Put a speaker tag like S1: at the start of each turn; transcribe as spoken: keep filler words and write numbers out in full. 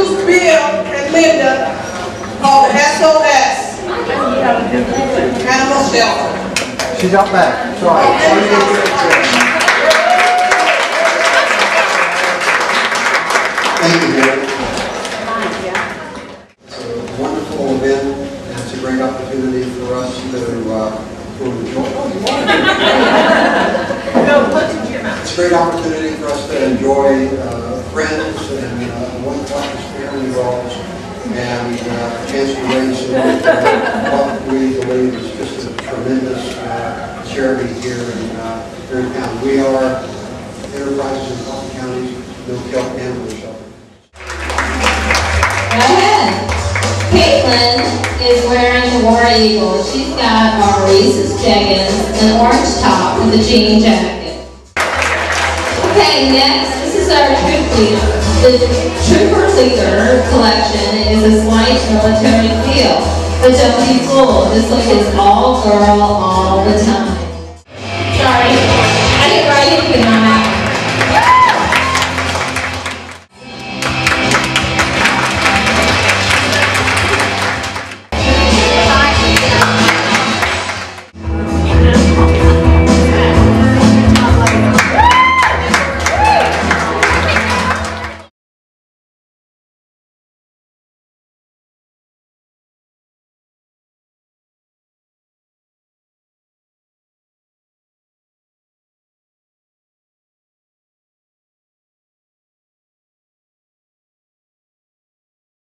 S1: introduce Bill and Linda called the S O S Animal Shelter.
S2: She's out back. Sorry.
S3: Thank you, Bill. It's a wonderful event, and it's a great opportunity for us to, uh, to enjoy. It's a great opportunity for us to enjoy uh, friends and uh, one practice family roles, and uh, a chance to raise some uh, what we believe is just a tremendous uh, charity here in, uh, here in town. We are enterprises in Coffee County's no-kill animal shelter.
S4: Go ahead. Caitlin is wearing the War Eagle. She's got our Reese's chickens, an orange top with a jean jacket. Okay, next, this is our troop leader. The Trooper Leader collection is a slight military feel. But don't be fooled, this look is all girl all the time.